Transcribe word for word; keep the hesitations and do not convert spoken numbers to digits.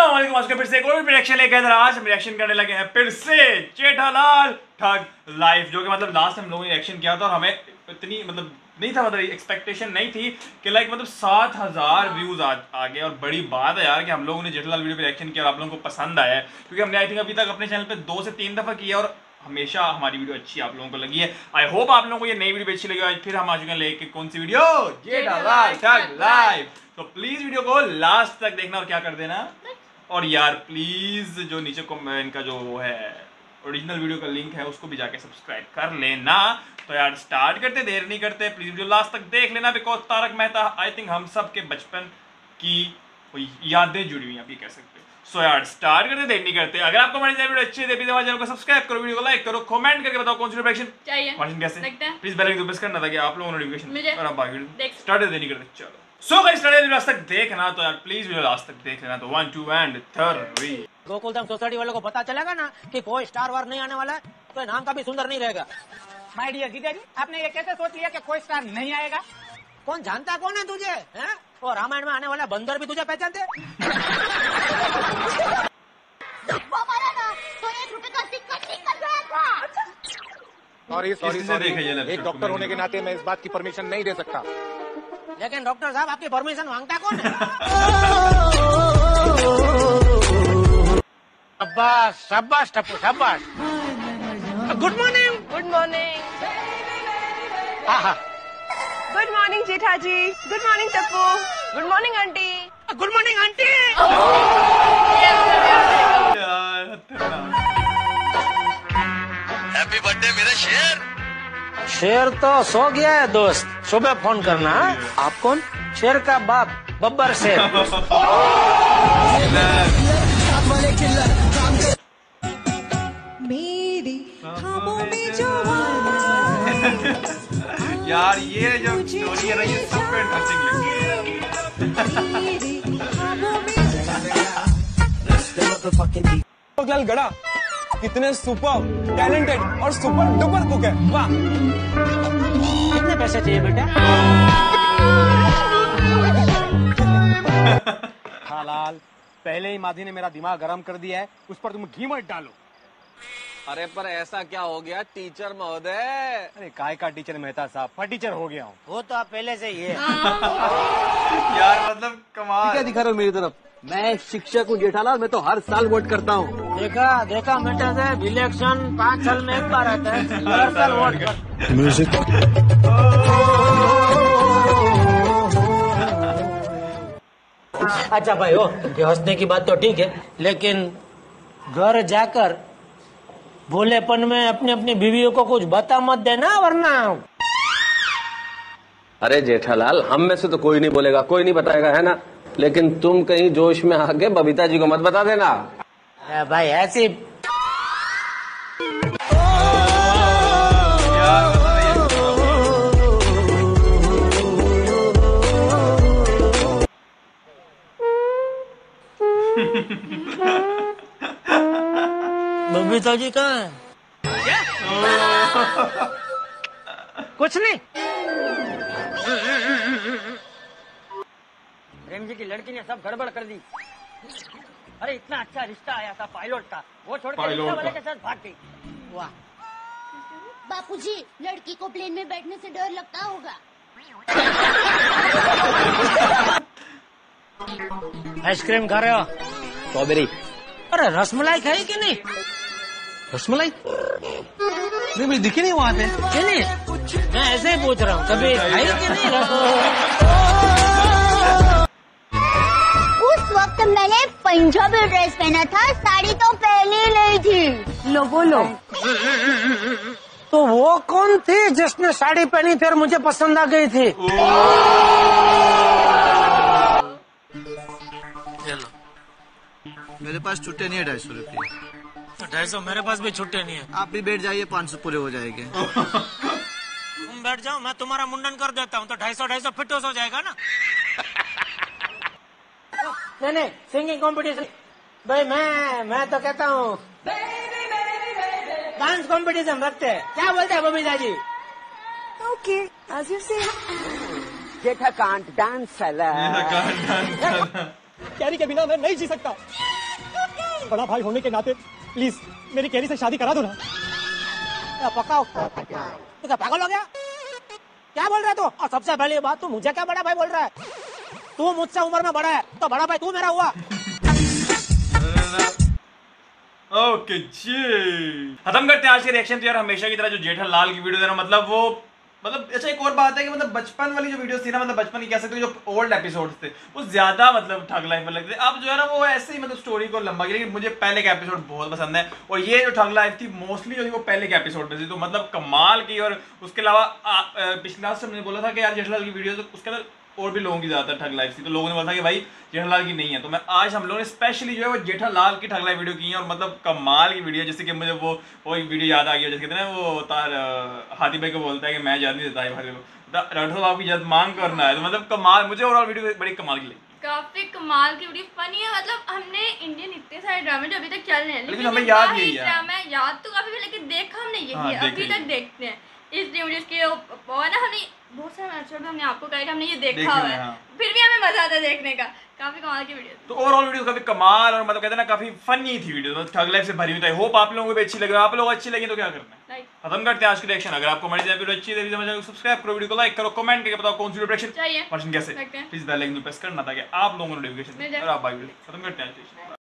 अस्सलाम वालेकुम। आज के फिर से एक और रिएक्शन लेके इधर आज हम रिएक्शन करने लगे हैं फिर से जेठालाल ठग लाइव, जो कि मतलब लास्ट हम लोगों ने रिएक्शन किया था और हमें इतनी मतलब नहीं था, मतलब एक्सपेक्टेशन नहीं थी कि लाइक मतलब सात हजार व्यूज आ, आ गए। और बड़ी बात है यार कि हम लोगों ने जेठालाल वीडियो पे रिएक्शन किया और आप लोगों को पसंद आया है, क्योंकि हमने आई थिंक अभी तक अपने चैनल पे दो से तीन दफा किया और हमेशा हमारी वीडियो अच्छी आप लोगों को लगी है। आई होप आप लोगों को ये नई वीडियो अच्छी लगी। आज फिर हम आ चुके हैं लेके कौन सी वीडियो, जेठालाल ठग लाइव। तो प्लीज वीडियो को लास्ट तक देखना और क्या कर देना, और यार प्लीज जो नीचे को इनका जो वो है ओरिजिनल वीडियो का लिंक है उसको भी जाके सब्सक्राइब कर लेना। तो यार स्टार्ट करते, देर नहीं करते, प्लीज वीडियो लास्ट तक देख लेना, because Tarak Mehta I think हम सब के बचपन की यादें जुड़ी हुई हैं, आप ये कह सकते हैं। सो यार स्टार्ट करते, देर नहीं करते। अगर आपको हमारी वीडियो अच्छी है हमारे चैनल को सब्सक्राइब करो, वीडियो को लाइक करो, कमेंट करके बताओ कौन सी रिएक्शन चाहिए, कैसे प्लीज बेल आइकन प्रेस करना था कि आप लोगों को नोटिफिकेशन और आप बाकी स्टार्ट देर नहीं करते। चलो सो गाइस स्टार्ट लास्ट तक देखना, तो यार प्लीज वीडियो लास्ट तक देख लेना। तो one two and three. Gokuldham society वालों को पता चलेगा ना कि कोई स्टार वार नहीं आने वाला है तो नाम का भी सुंदर नहीं रहेगा। माय डियर जीजा जी, आपने ये कैसे सोच लिया कि कोई स्टार नहीं आएगा? कौन जानता कौन है तुझे, हैं? वो रामायण में आने वाला बंदर भी तुझे पहचानते? सॉरी सॉरी सॉरी एक डॉक्टर होने के नाते मैं इस बात की परमिशन नहीं दे सकता। लेकिन डॉक्टर साहब आपकी परमिशन मांगता कौन है? शाबाश शाबाश टप्पू शाबाश। Good morning. Good morning. Good morning Jetha ji. Good morning Tappu. Good morning aunty. Good morning aunty. Happy birthday मेरा शेर। शेर तो सो गया है दोस्त, सुबह फोन करना। आप कौन? शेर का बाप बब्बर शेर। मेरी ख्वाबों में जो यार ये जो स्टोरी है ना ये सब इंटरेस्टिंग लगी है। गड़ा कितने सुपर टैलेंटेड और सुपर डुपर कुक है, वाह। कितने पैसे चाहिए बेटा? हालाल पहले ही माधी ने मेरा दिमाग गरम कर दिया है, उस पर तुम घी मत डालो। अरे पर ऐसा क्या हो गया टीचर महोदय? अरे काय का टीचर मेहता साहब, फटीचर हो गया हूँ। वो तो आप पहले से ही है। यार मतलब कमाल। क्या दिखा रहे हो मेरी तरफ? मैं एक शिक्षक हूँ जेठालाल, मैं तो हर साल वोट करता हूँ। देखा देखा बेटा साहब, इलेक्शन पाँच साल में एक बार आता है, हर साल वोट कर। म्यूजिक अच्छा भाई हो, ये हंसने की बात तो ठीक है, लेकिन घर जाकर भोलेपन में अपनी अपनी बीवियों को कुछ बता मत देना, वरना। अरे जेठालाल हम में से तो कोई नहीं बोलेगा, कोई नहीं बताएगा, है ना? लेकिन तुम कहीं जोश में आके बबीता जी को मत बता देना। भाई ऐसी बबीता जी कहाँ है? कुछ नहीं। प्रेम जी की लड़की ने सब गड़बड़ कर दी। अरे इतना अच्छा रिश्ता आया था पायलट का, वो छोड़ के रिक्शा वाले के साथ भाग गई। वाह। बापूजी, लड़की को प्लेन में बैठने से डर लगता होगा। आइसक्रीम खा रहे हो? स्ट्रॉबेरी। अरे रसमलाई खाई कि नहीं? रसमलाई नहीं, मुझे दिखी नहीं वहाँ पे। कि नहीं? मैं ऐसे ही पूछ रहा हूँ, कभी खाई कि नहीं रसमलाई? उस वक्त मैंने पंजाबी ड्रेस पहना था, साड़ी तो पहनी नहीं थी। लो बोलो। तो वो कौन थी जिसने साड़ी पहनी थी और मुझे पसंद आ गई थी? मेरे पास छुट्टे नहीं है ढाई सौ रुपये। ढाई सौ मेरे पास भी छुट्टे नहीं है। आप भी बैठ जाइए, पाँच सौ पूरे हो जाएंगे। तुम बैठ जाओ, मैं तुम्हारा मुंडन कर देता हूँ, तो ढाई सौ ढाई सौ फिट हो जाएगा ना। नहीं नहीं, सिंगिंग कंपटीशन भाई, मैं मैं तो कहता हूँ डांस कंपटीशन रखते हैं, क्या बोलते हैं Babita ji? Okay, as you say. Jetha can't dance Can't dance. कैरी के बिना मैं नहीं जी सकता। बड़ा भाई होने के नाते प्लीज मेरी कैरी से शादी करा दो ना। पक्का तू क्या पागल हो गया? क्या बोल रहा है तू? और सबसे पहली बात, तू मुझे क्या बड़ा भाई बोल रहा है? तू मुझसे उम्र में बड़ा है तो बड़ा भाई तू मेरा हुआ। ओके जी, खत्म करते हैं आज के रिएक्शन। तो यार हमेशा की तरह जो जेठालाल की वीडियो देना, मतलब वो मतलब अच्छा एक और बात है कि मतलब बचपन वाली जो वीडियोस थी ना, मतलब बचपन की कह सकते हो जो ओल्ड एपिसोड्स थे वो ज्यादा मतलब ठग लाइफ में लगते थे। अब जो है ना वो ऐसे ही मतलब स्टोरी को लंबा किया। लेकिन मुझे पहले का एपिसोड बहुत पसंद है और ये जो ठग लाइफ थी मोस्टली जो थी वो पहले के एपिसोड में थी, तो मतलब कमाल की। और उसके अलावा पिछले लास्ट मैंने बोला था कि यार जेठालाल की वीडियो उसके अंदर और भी लोगों की ज्यादातर ठग लाइफ थी, तो लोगों ने बोला था कि भाई जेठालाल की नहीं है। तो मैं आज हम लोगों ने स्पेशली जो है वो जेठालाल की ठग लाइफ वीडियो की है और मतलब कमाल की वीडियो। जैसे कि मुझे वो वो वीडियो याद आ गया, जैसे कहते हैं ना वो तार हाथी भाई को बोलता है कि मैं याद नहीं देता है भाई को, राठौर साहब की याद मांग करना है। तो मतलब कमाल, मुझे ओवरऑल वीडियो बड़ी कमाल की लगी, काफी कमाल की वीडियो, फनी है। मतलब हमने इंडियन इतने सारे ड्रामे जो अभी तक चल रहे हैं, लेकिन हमें याद यही है। ड्रामा याद तो काफी, लेकिन देखा हमने यही हाँ, है, अभी तक देखते हैं। इसलिए मुझे इसके वो है ना, हमने बहुत सारे एपिसोड में हमने आपको कहा कि हमने ये देखा हुआ है, हाँ। फिर भी हमें मजा आता है देखने का। काफी कमाल की वीडियो। तो ओवरऑल वीडियो काफी कमाल और मतलब कहते हैं ना काफी फनी थी वीडियो, मतलब ठग लाइफ से भरी हुई थी। होप आप लोगों को भी अच्छी लगे। आप लोग अच्छी लगी तो क्या करना है, खत्म करते हैं आज की रिएक्शन। अगर आपको हमारी वीडियो अच्छी लगी सब्सक्राइब करो, वीडियो को लाइक करो, कमेंट करके बताओ कौन सी रिएक्शन चाहिए, कैसे प्रेस करना ताकि आप लोगों को नोटिफिकेशन और आप भाई खत्म करते हैं।